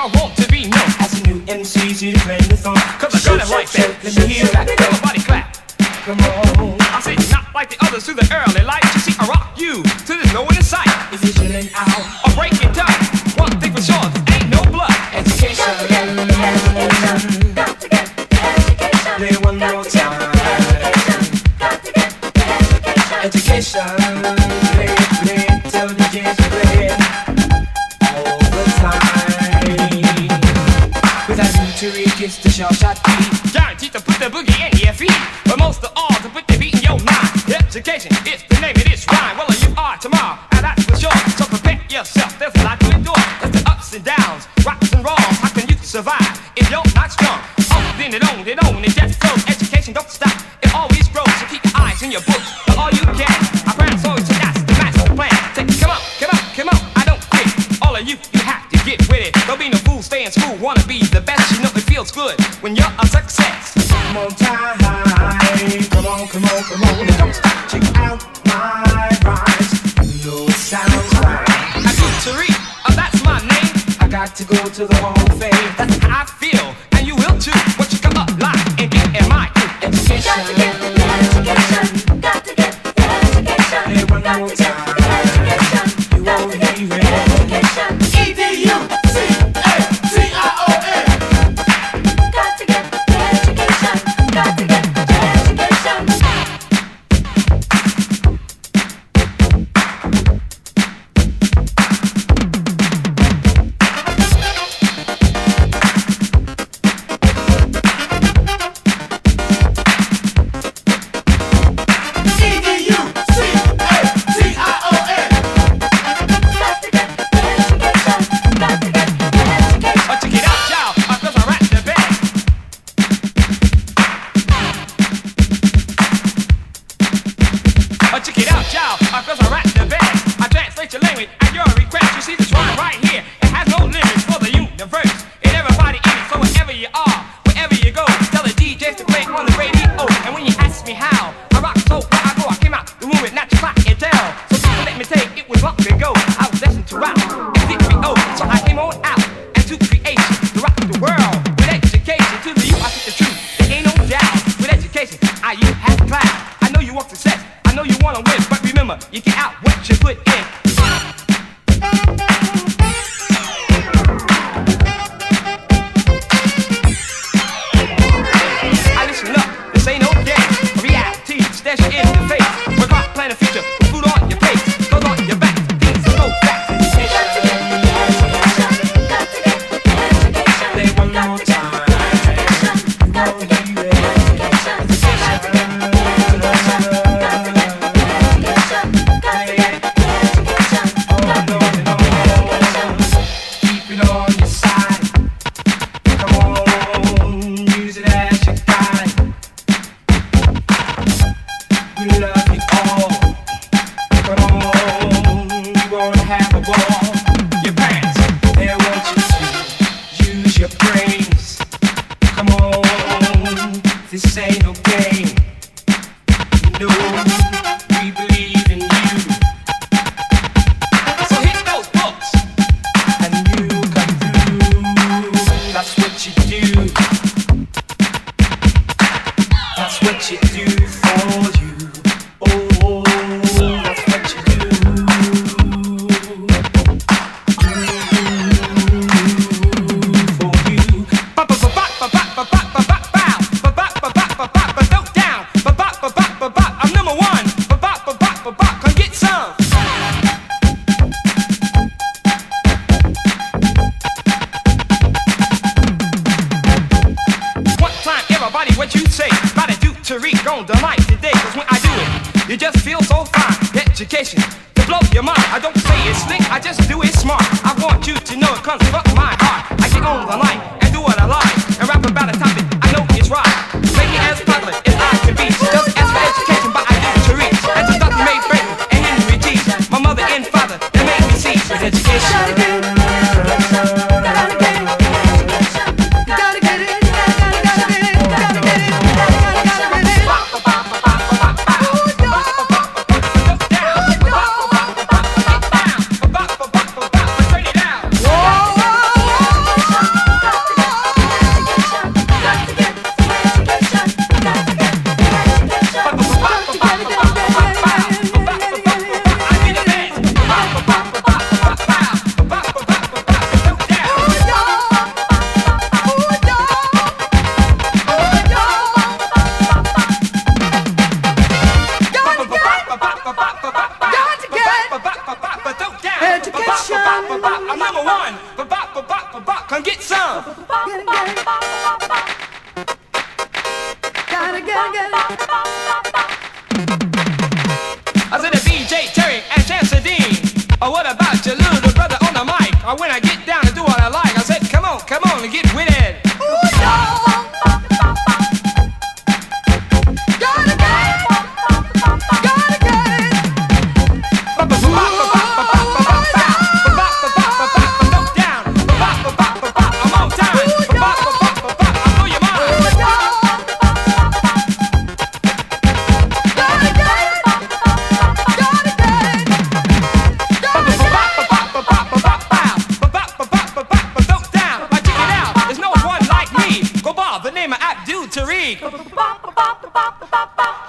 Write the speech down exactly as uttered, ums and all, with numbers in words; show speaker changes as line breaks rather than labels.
I want to be known
as a new M C, so you play the song.
Cause I got it like that.
Let me hear that.
Everybody clap.
Come on.
I say not like the others through the early light. You see, I rock you till there's no one in sight.
If you're chilling out
or breaking down, one thing for sure, there ain't no blood.
Education. Got to get education. Got to get education. Play one more time. Got to get education. Education. Play, play, tell the D Js to play all the time. With that new to read, kiss the short shot beat.
Guaranteed to put the boogie in your feet, but most of all to put the beat in your mind. Education, it's the name of this rhyme. Well, you are tomorrow, and that's for sure. So prepare yourself, there's a lot to endure. There's the ups and downs, rocks and rolls. How can you survive if you're not strong? Oh, then it on, it on, it just flows. Education don't stop, it always grows. So keep your eyes in your books, but all you can. I promise always, so that's the master plan. Say, come on, come on, come on, I don't quit. All of you, you have to get with it. Don't be no fool, stay in school, wanna be the best. You know it feels good when you're a success.
Come on, time, come on, come on, come on. Don't stop, check out my rhymes. You know it sounds right.
I do to read, oh, that's my name.
I got to go to the Hall of Fame.
That's how I feel, and you will too. Once you come up live and get in my
education.
Got to get the education. Got to get the education.
Play one more time. You won't be ready.
E D U C A T I O N. Got to get the education. Got to get the education.
Education to blow your mind. I don't say it's slick, I just do it smart. I want you to know it comes from my heart. I get on the line and do what I like and rap about a topic I know is right. Make it as popular as I can be. Just ask for education, but I do to reach. And just Doctor May Brayton and Henry G. My mother and father, they made me see with education. come get some.
Get it, get it. Gotta get it, get it.
I said to D J Terry and Chance Dean, oh, what about your little brother on the mic? Or when I get down and do what I like, I said, come on, come on and get with it.
Ooh, yeah. Gotta get it. Gotta get it.
Down. I'm on time. I know your mind.
Gotta get it. Gotta get it. Gotta get it.
Down. Now check it out. There's no one like me. Go Bob, the name of Abdul Tariq.